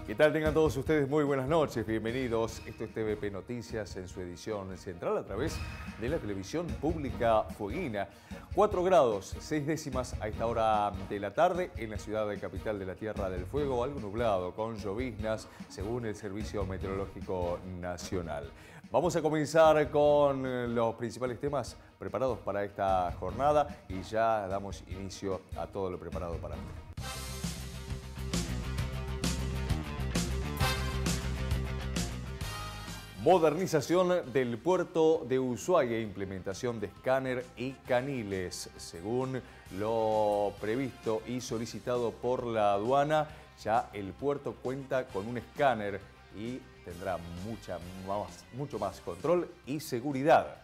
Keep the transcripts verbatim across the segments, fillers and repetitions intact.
¿Qué tal? Tengan todos ustedes muy buenas noches, bienvenidos. Esto es T V P Noticias en su edición central a través de la televisión pública fueguina. cuatro grados, seis décimas a esta hora de la tarde en la ciudad de capital de la Tierra del Fuego, algo nublado con lloviznas según el Servicio Meteorológico Nacional. Vamos a comenzar con los principales temas preparados para esta jornada y ya damos inicio a todo lo preparado para hoy. Modernización del puerto de Ushuaia, implementación de escáner y caniles. Según lo previsto y solicitado por la aduana, ya el puerto cuenta con un escáner y tendrá mucha más, mucho más control y seguridad.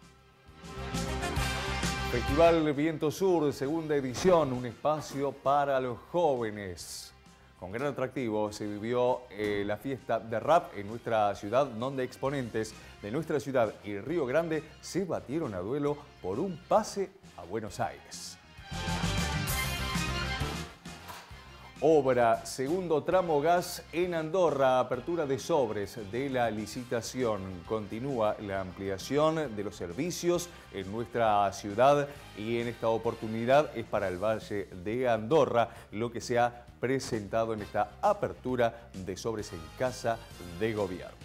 Festival Viento Sur, segunda edición, un espacio para los jóvenes. Con gran atractivo se vivió eh, la fiesta de rap en nuestra ciudad, donde exponentes de nuestra ciudad y Río Grande se batieron a duelo por un pase a Buenos Aires. Obra, segundo tramo gas en Andorra, apertura de sobres de la licitación. Continúa la ampliación de los servicios en nuestra ciudad y en esta oportunidad es para el Valle de Andorra lo que se ha presentado en esta apertura de sobres en Casa de Gobierno.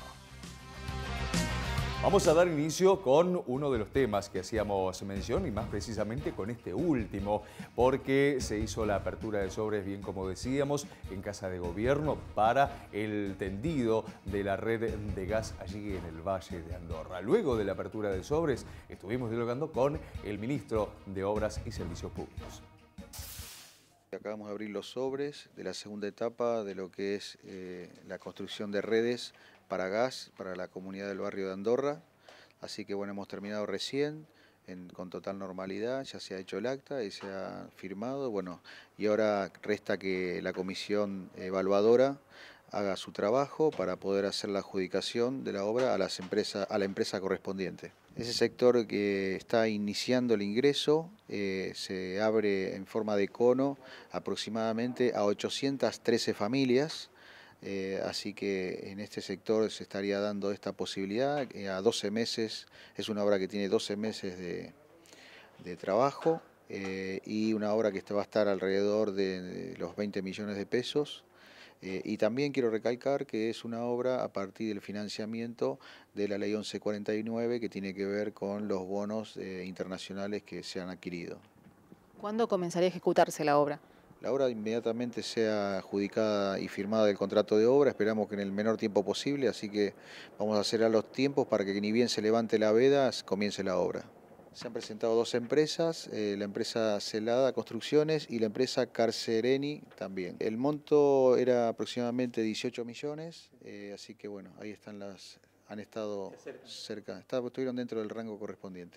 Vamos a dar inicio con uno de los temas que hacíamos mención y más precisamente con este último, porque se hizo la apertura de sobres, bien como decíamos, en Casa de Gobierno para el tendido de la red de gas allí en el Valle de Andorra. Luego de la apertura de sobres estuvimos dialogando con el ministro de Obras y Servicios Públicos. Acabamos de abrir los sobres de la segunda etapa de lo que es eh, la construcción de redes para gas para la comunidad del barrio de Andorra. Así que bueno, hemos terminado recién en, con total normalidad, ya se ha hecho el acta y se ha firmado. Bueno, y ahora resta que la comisión evaluadora haga su trabajo para poder hacer la adjudicación de la obra a, las empresas, a la empresa correspondiente. Ese sector que está iniciando el ingreso eh, se abre en forma de cono aproximadamente a ochocientas trece familias, eh, así que en este sector se estaría dando esta posibilidad eh, a doce meses, es una obra que tiene doce meses de, de trabajo eh, y una obra que va a estar alrededor de, de los veinte millones de pesos. Eh, y también quiero recalcar que es una obra a partir del financiamiento de la ley once cuarenta y nueve que tiene que ver con los bonos eh, internacionales que se han adquirido. ¿Cuándo comenzaría a ejecutarse la obra? La obra inmediatamente sea adjudicada y firmada el contrato de obra, esperamos que en el menor tiempo posible, así que vamos a acelerar los tiempos para que ni bien se levante la veda, comience la obra. Se han presentado dos empresas, eh, la empresa Celada Construcciones y la empresa Carcereni también. El monto era aproximadamente dieciocho millones, eh, así que bueno, ahí están las, han estado cerca, está, estuvieron dentro del rango correspondiente.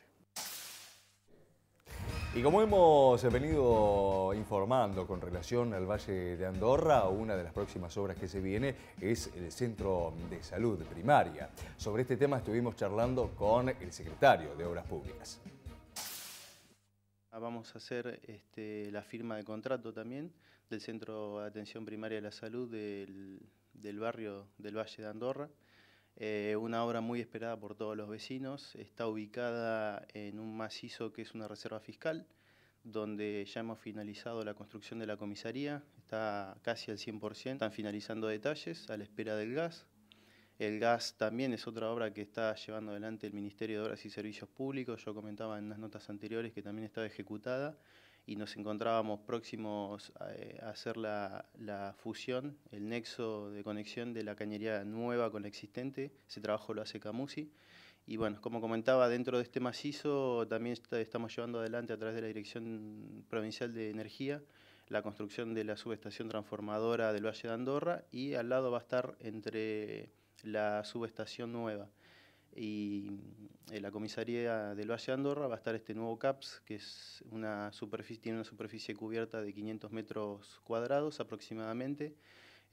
Y como hemos venido informando con relación al Valle de Andorra, una de las próximas obras que se viene es el Centro de Salud Primaria. Sobre este tema estuvimos charlando con el secretario de Obras Públicas. Vamos a hacer este, la firma de contrato también del Centro de Atención Primaria de la Salud del, del barrio del Valle de Andorra. Eh, una obra muy esperada por todos los vecinos, está ubicada en un macizo que es una reserva fiscal, donde ya hemos finalizado la construcción de la comisaría, está casi al cien por ciento, están finalizando detalles a la espera del gas. El gas también es otra obra que está llevando adelante el Ministerio de Obras y Servicios Públicos, yo comentaba en unas notas anteriores que también estaba ejecutada, y nos encontrábamos próximos a, a hacer la, la fusión, el nexo de conexión de la cañería nueva con la existente. Ese trabajo lo hace Camusi. Y bueno, como comentaba, dentro de este macizo también está, estamos llevando adelante a través de la Dirección Provincial de Energía la construcción de la subestación transformadora del Valle de Andorra, y al lado va a estar entre la subestación nueva y en la comisaría del Valle de Andorra va a estar este nuevo CAPS, que es una superficie, tiene una superficie cubierta de quinientos metros cuadrados aproximadamente.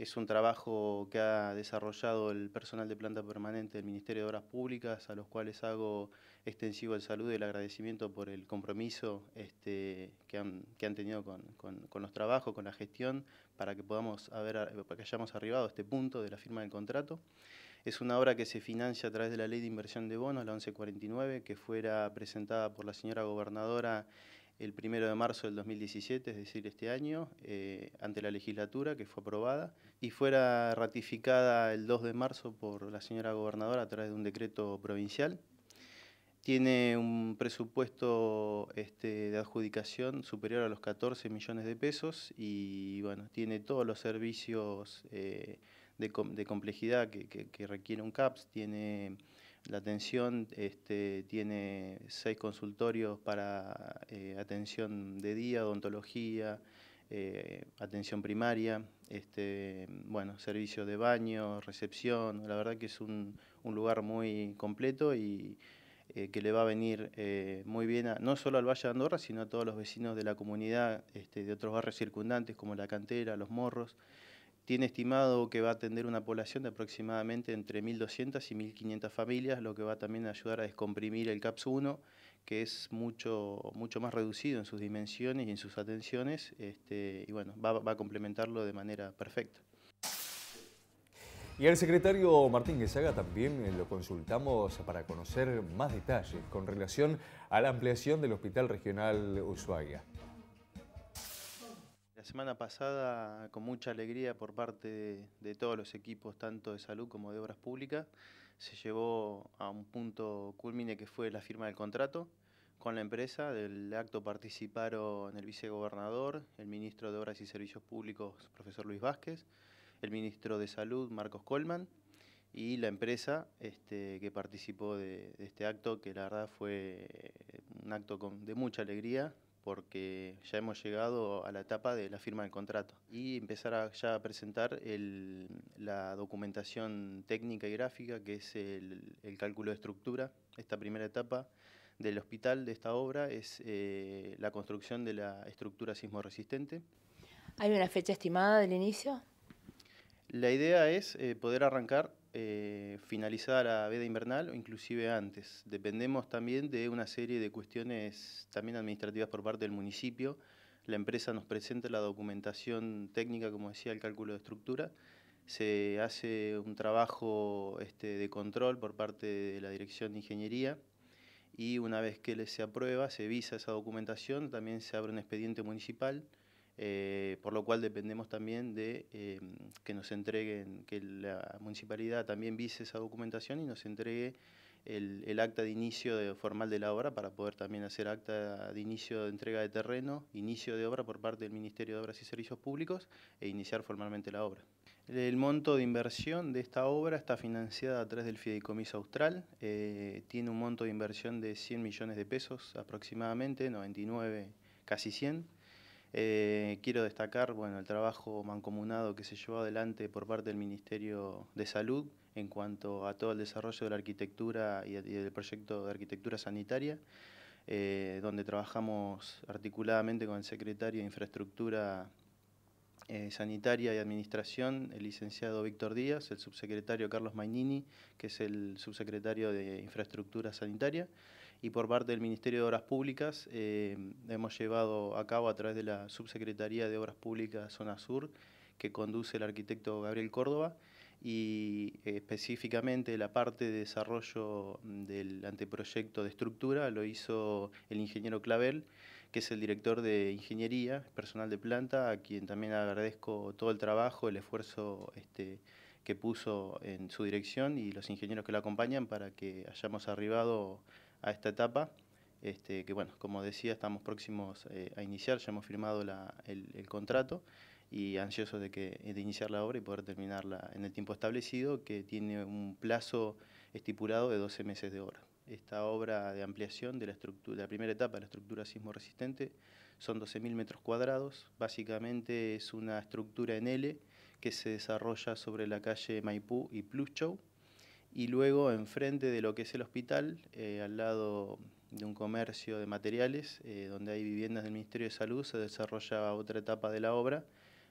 Es un trabajo que ha desarrollado el personal de planta permanente del Ministerio de Obras Públicas, a los cuales hago extensivo el saludo y el agradecimiento por el compromiso este, que, han, que han tenido con, con, con los trabajos, con la gestión, para que podamos haber, para que hayamos arribado a este punto de la firma del contrato. Es una obra que se financia a través de la Ley de Inversión de Bonos, la once cuarenta y nueve, que fuera presentada por la señora gobernadora el primero de marzo del dos mil diecisiete, es decir, este año, eh, ante la legislatura, que fue aprobada, y fuera ratificada el dos de marzo por la señora gobernadora a través de un decreto provincial. Tiene un presupuesto este, de adjudicación superior a los catorce millones de pesos y bueno, tiene todos los servicios eh, de, de complejidad que, que, que requiere un C A P S. Tiene la atención, este, tiene seis consultorios para eh, atención de día, odontología, eh, atención primaria, este, bueno, servicio de baño, recepción. La verdad que es un, un lugar muy completo y eh, que le va a venir eh, muy bien a, no solo al Valle de Andorra, sino a todos los vecinos de la comunidad, este, de otros barrios circundantes como La Cantera, Los Morros. Tiene estimado que va a atender una población de aproximadamente entre mil doscientas y mil quinientas familias, lo que va también a ayudar a descomprimir el C A P S uno, que es mucho, mucho más reducido en sus dimensiones y en sus atenciones, este, y bueno, va, va a complementarlo de manera perfecta. Y al secretario Martín Guezaga también lo consultamos para conocer más detalles con relación a la ampliación del Hospital Regional Ushuaia. La semana pasada, con mucha alegría por parte de, de todos los equipos, tanto de salud como de obras públicas, se llevó a un punto culmine que fue la firma del contrato con la empresa. Del acto participaron el vicegobernador, el ministro de Obras y Servicios Públicos, profesor Luis Vázquez, el ministro de Salud, Marcos Colman, y la empresa este, que participó de, de este acto, que la verdad fue un acto con, de mucha alegría, porque ya hemos llegado a la etapa de la firma del contrato y empezar a, ya a presentar el, la documentación técnica y gráfica, que es el, el cálculo de estructura. Esta primera etapa del hospital, de esta obra, es eh, la construcción de la estructura sismo resistente. ¿Hay una fecha estimada del inicio? La idea es eh, poder arrancar eh, finalizada la veda invernal o inclusive antes. Dependemos también de una serie de cuestiones también administrativas por parte del municipio. La empresa nos presenta la documentación técnica, como decía, el cálculo de estructura. Se hace un trabajo este, de control por parte de la Dirección de Ingeniería y una vez que se aprueba, se visa esa documentación, también se abre un expediente municipal. Eh, por lo cual dependemos también de eh, que nos entreguen, que la municipalidad también vise esa documentación y nos entregue el, el acta de inicio de, formal de la obra, para poder también hacer acta de inicio de entrega de terreno, inicio de obra por parte del Ministerio de Obras y Servicios Públicos e iniciar formalmente la obra. El monto de inversión de esta obra está financiada a través del Fideicomiso Austral, eh, tiene un monto de inversión de cien millones de pesos aproximadamente, noventa y nueve, casi cien. Eh, quiero destacar bueno, el trabajo mancomunado que se llevó adelante por parte del Ministerio de Salud en cuanto a todo el desarrollo de la arquitectura y del proyecto de arquitectura sanitaria, eh, donde trabajamos articuladamente con el secretario de Infraestructura eh, Sanitaria y Administración, el licenciado Víctor Díaz, el subsecretario Carlos Mainini, que es el subsecretario de Infraestructura Sanitaria, y por parte del Ministerio de Obras Públicas eh, hemos llevado a cabo a través de la Subsecretaría de Obras Públicas Zona Sur, que conduce el arquitecto Gabriel Córdoba, y eh, específicamente la parte de desarrollo del anteproyecto de estructura lo hizo el ingeniero Clavel, que es el director de Ingeniería, personal de planta, a quien también agradezco todo el trabajo, el esfuerzo este, que puso en su dirección y los ingenieros que la acompañan para que hayamos arribado a esta etapa, este, que bueno, como decía, estamos próximos eh, a iniciar, ya hemos firmado la, el, el contrato y ansiosos de, que, de iniciar la obra y poder terminarla en el tiempo establecido, que tiene un plazo estipulado de doce meses de obra. Esta obra de ampliación de la, estructura, de la primera etapa de la estructura sismo resistente son doce mil metros cuadrados, básicamente es una estructura en L que se desarrolla sobre la calle Maipú y Pluschow, y luego enfrente de lo que es el hospital, eh, al lado de un comercio de materiales, eh, donde hay viviendas del Ministerio de Salud, se desarrolla otra etapa de la obra,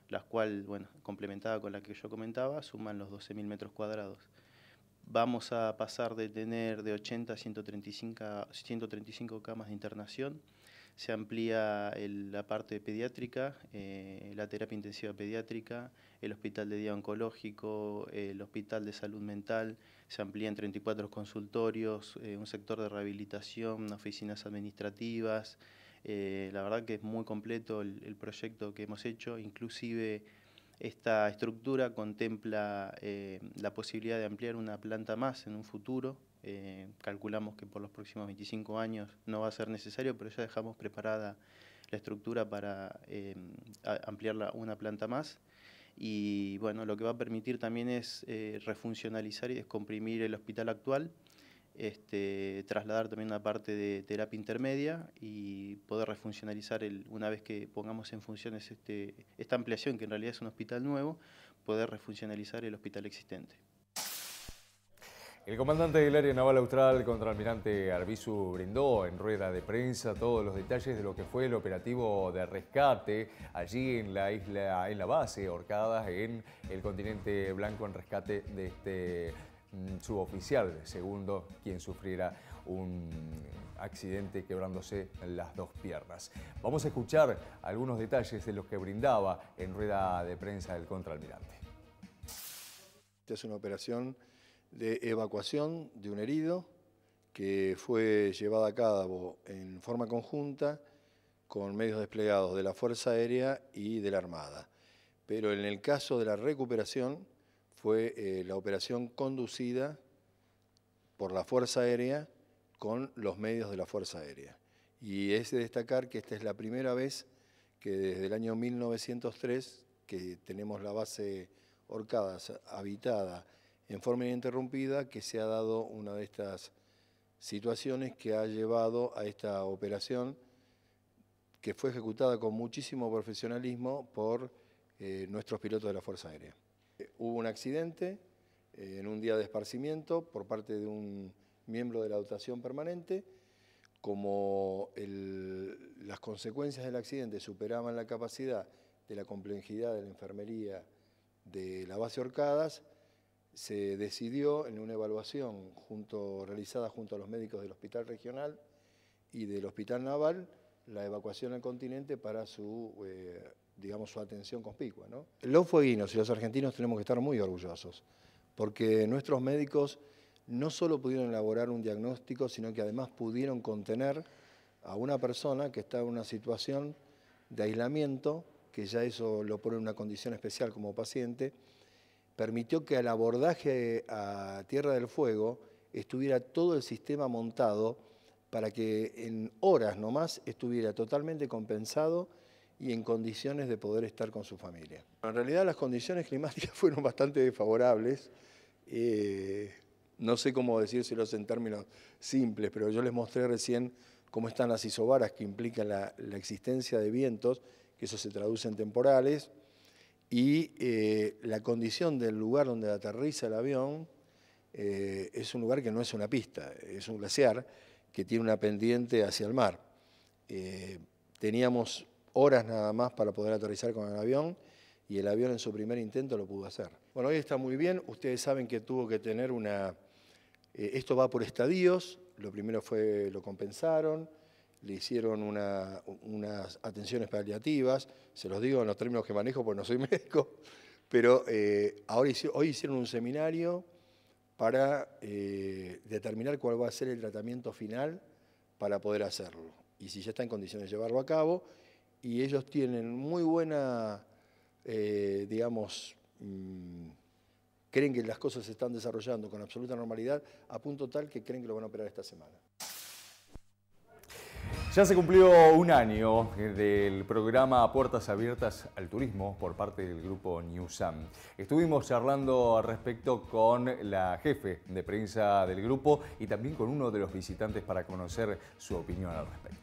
las cuales, bueno, complementada con la que yo comentaba, suman los doce mil metros cuadrados. Vamos a pasar de tener de ochenta a ciento treinta y cinco camas de internación. Se amplía el, la parte pediátrica, eh, la terapia intensiva pediátrica, el hospital de día oncológico, el hospital de salud mental, se amplían treinta y cuatro consultorios, eh, un sector de rehabilitación, oficinas administrativas. Eh, la verdad que es muy completo el, el proyecto que hemos hecho, inclusive esta estructura contempla eh, la posibilidad de ampliar una planta más en un futuro. Eh, calculamos que por los próximos veinticinco años no va a ser necesario, pero ya dejamos preparada la estructura para eh, ampliar una planta más. Y bueno, lo que va a permitir también es eh, refuncionalizar y descomprimir el hospital actual, este, trasladar también una parte de terapia intermedia y poder refuncionalizar, el, una vez que pongamos en funciones este, esta ampliación, que en realidad es un hospital nuevo, poder refuncionalizar el hospital existente. El comandante del Área Naval Austral, contraalmirante Arbizu, brindó en rueda de prensa todos los detalles de lo que fue el operativo de rescate allí en la isla, en la base Orcadas, en el continente blanco, en rescate de este mm, suboficial segundo, quien sufriera un accidente quebrándose las dos piernas. Vamos a escuchar algunos detalles de los que brindaba en rueda de prensa el contraalmirante. Esta es una operación de evacuación de un herido que fue llevada a cabo en forma conjunta con medios desplegados de la Fuerza Aérea y de la Armada. Pero en el caso de la recuperación fue eh, la operación conducida por la Fuerza Aérea con los medios de la Fuerza Aérea. Y es de destacar que esta es la primera vez que desde el año mil novecientos tres que tenemos la base Orcadas habitada en forma ininterrumpida, que se ha dado una de estas situaciones que ha llevado a esta operación que fue ejecutada con muchísimo profesionalismo por eh, nuestros pilotos de la Fuerza Aérea. Eh, hubo un accidente eh, en un día de esparcimiento por parte de un miembro de la dotación permanente. Como el, las consecuencias del accidente superaban la capacidad de la complejidad de la enfermería de la base Orcadas, se decidió en una evaluación junto, realizada junto a los médicos del Hospital Regional y del Hospital Naval, la evacuación al continente para su, eh, digamos, su atención conspicua, ¿no? Los fueguinos y los argentinos tenemos que estar muy orgullosos, porque nuestros médicos no solo pudieron elaborar un diagnóstico, sino que además pudieron contener a una persona que está en una situación de aislamiento, que ya eso lo pone en una condición especial como paciente, permitió que al abordaje a Tierra del Fuego estuviera todo el sistema montado para que en horas nomás estuviera totalmente compensado y en condiciones de poder estar con su familia. En realidad las condiciones climáticas fueron bastante desfavorables. Eh, no sé cómo decírselos en términos simples, pero yo les mostré recién cómo están las isobaras que implican la, la existencia de vientos, que eso se traduce en temporales, y eh, la condición del lugar donde aterriza el avión eh, es un lugar que no es una pista, es un glaciar que tiene una pendiente hacia el mar. Eh, teníamos horas nada más para poder aterrizar con el avión y el avión en su primer intento lo pudo hacer. Bueno, hoy está muy bien, ustedes saben que tuvo que tener una... Eh, esto va por estadios, lo primero fue, lo compensaron, le hicieron una, unas atenciones paliativas, se los digo en los términos que manejo porque no soy médico, pero eh, ahora hici- hoy hicieron un seminario para eh, determinar cuál va a ser el tratamiento final para poder hacerlo, y si ya está en condiciones de llevarlo a cabo, y ellos tienen muy buena, eh, digamos, mmm, creen que las cosas se están desarrollando con absoluta normalidad, a punto tal que creen que lo van a operar esta semana. Ya se cumplió un año del programa Puertas Abiertas al Turismo por parte del grupo Newsam. Estuvimos charlando al respecto con la jefe de prensa del grupo y también con uno de los visitantes para conocer su opinión al respecto.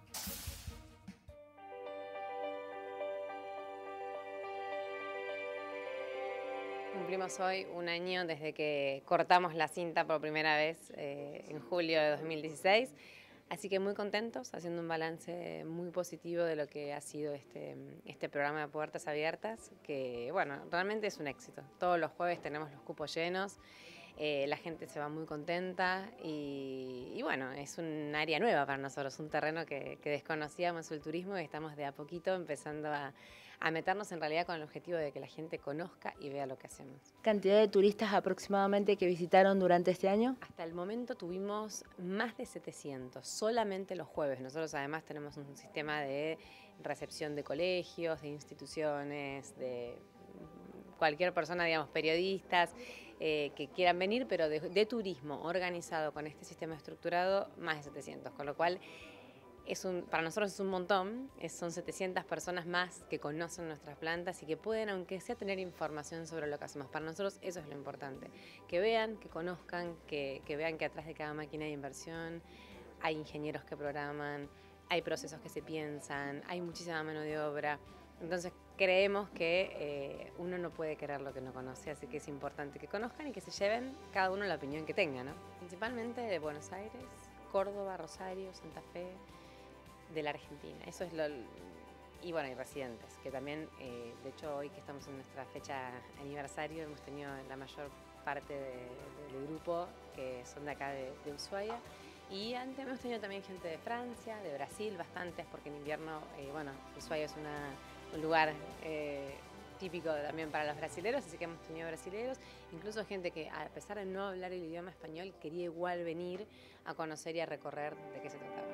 Cumplimos hoy un año desde que cortamos la cinta por primera vez eh, en julio de dos mil dieciséis. Así que muy contentos, haciendo un balance muy positivo de lo que ha sido este, este programa de Puertas Abiertas, que bueno, realmente es un éxito. Todos los jueves tenemos los cupos llenos, eh, la gente se va muy contenta y, y bueno, es un área nueva para nosotros, un terreno que, que desconocíamos el turismo y estamos de a poquito empezando a, a meternos en realidad con el objetivo de que la gente conozca y vea lo que hacemos. ¿Cantidad de turistas aproximadamente que visitaron durante este año? Hasta el momento tuvimos más de setecientos, solamente los jueves. Nosotros además tenemos un sistema de recepción de colegios, de instituciones, de cualquier persona, digamos, periodistas, eh, que quieran venir, pero de, de turismo organizado con este sistema estructurado, más de setecientos, con lo cual es un, para nosotros es un montón, es, son setecientas personas más que conocen nuestras plantas y que pueden, aunque sea, tener información sobre lo que hacemos. Para nosotros eso es lo importante, que vean, que conozcan, que, que vean que atrás de cada máquina de inversión hay ingenieros que programan, hay procesos que se piensan, hay muchísima mano de obra. Entonces creemos que eh, uno no puede querer lo que no conoce, así que es importante que conozcan y que se lleven cada uno la opinión que tenga, ¿no? Principalmente de Buenos Aires, Córdoba, Rosario, Santa Fe, de la Argentina. Eso es lo... Y bueno, y residentes, que también, eh, de hecho, hoy que estamos en nuestra fecha aniversario, hemos tenido la mayor parte de, de, del grupo que son de acá de, de Ushuaia. Y antes hemos tenido también gente de Francia, de Brasil, bastantes, porque en invierno, eh, bueno, Ushuaia es una, un lugar eh, típico también para los brasileros, así que hemos tenido brasileros, incluso gente que a pesar de no hablar el idioma español, quería igual venir a conocer y a recorrer de qué se trataba.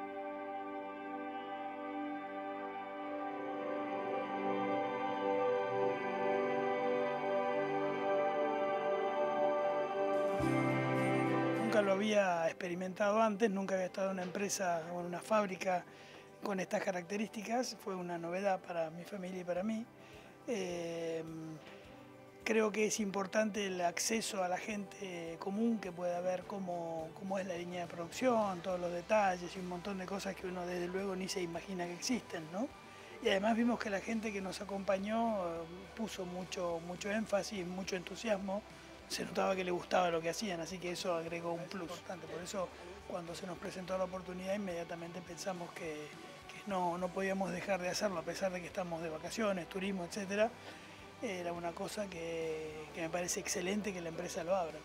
Nunca lo había experimentado antes, nunca había estado en una empresa o en una fábrica con estas características, fue una novedad para mi familia y para mí. Eh, creo que es importante el acceso a la gente común, que pueda ver cómo, cómo es la línea de producción, todos los detalles y un montón de cosas que uno desde luego ni se imagina que existen, ¿no? Y además vimos que la gente que nos acompañó puso mucho, mucho énfasis, mucho entusiasmo. Se notaba que le gustaba lo que hacían, así que eso agregó un plus importante. Por eso, cuando se nos presentó la oportunidad, inmediatamente pensamos que, que no, no podíamos dejar de hacerlo, a pesar de que estamos de vacaciones, turismo, etcétera. Era una cosa que, que me parece excelente que la empresa lo abra.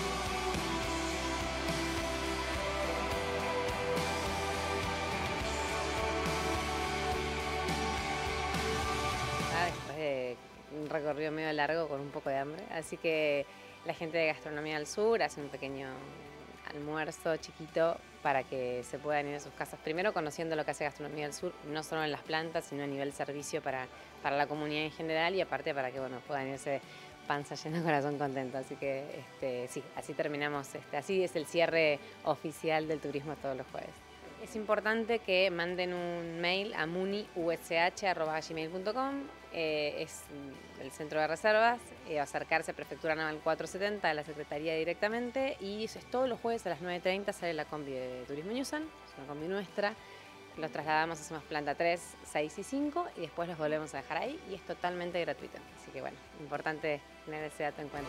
Ah, después de un recorrido medio largo con un poco de hambre, así que la gente de Gastronomía del Sur hace un pequeño almuerzo chiquito para que se puedan ir a sus casas. Primero conociendo lo que hace Gastronomía del Sur, no solo en las plantas, sino a nivel servicio para, para la comunidad en general y aparte para que bueno, puedan irse panza llena, corazón contento. Así que este, sí, así terminamos, este, así es el cierre oficial del turismo todos los jueves. Es importante que manden un mail a muni u s h arroba gmail punto com, eh, es el centro de reservas, eh, acercarse a Prefectura Naval cuatrocientos setenta a la Secretaría directamente y eso es todos los jueves a las nueve treinta sale la combi de Turismo Ñusan, es una combi nuestra, los trasladamos, hacemos planta tres, seis y cinco y después los volvemos a dejar ahí y es totalmente gratuito, así que bueno, importante tener ese dato en cuenta.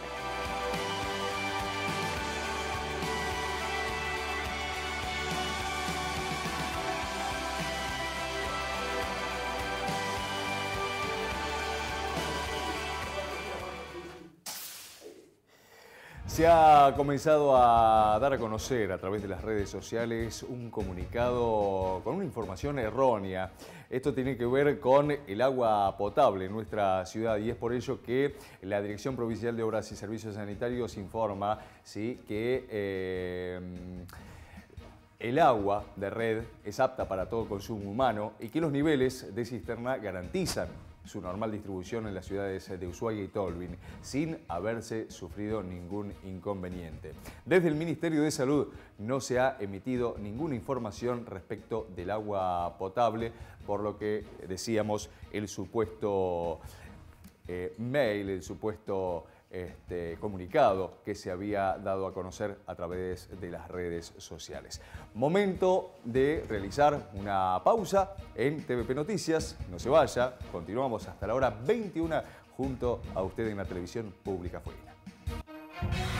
Se ha comenzado a dar a conocer a través de las redes sociales un comunicado con una información errónea. Esto tiene que ver con el agua potable en nuestra ciudad y es por ello que la Dirección Provincial de Obras y Servicios Sanitarios informa ¿sí? que eh, el agua de red es apta para todo consumo humano y que los niveles de cisterna garantizan su normal distribución en las ciudades de Ushuaia y Tolwyn, sin haberse sufrido ningún inconveniente. Desde el Ministerio de Salud no se ha emitido ninguna información respecto del agua potable, por lo que decíamos el supuesto eh, mail, el supuesto Este, comunicado que se había dado a conocer a través de las redes sociales. Momento de realizar una pausa en T V P Noticias. No se vaya, continuamos hasta la hora veintiuna junto a usted en la televisión pública fueguina.